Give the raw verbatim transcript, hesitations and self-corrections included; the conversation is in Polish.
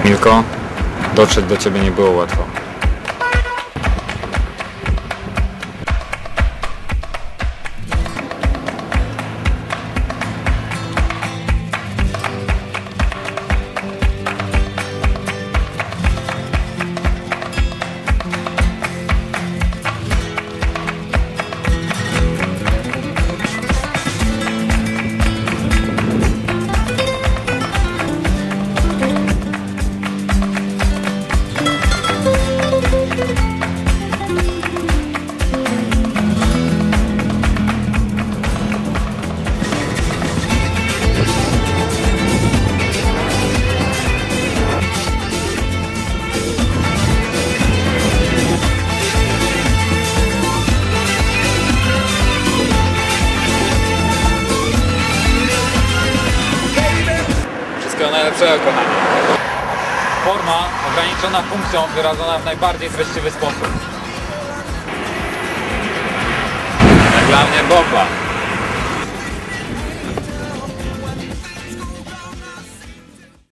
Milko, dotrzeć do Ciebie nie było łatwo. Wszystkiego najlepszego, kochani. Forma ograniczona funkcją, wyrażona w najbardziej treściwy sposób. Jak dla mnie bomba.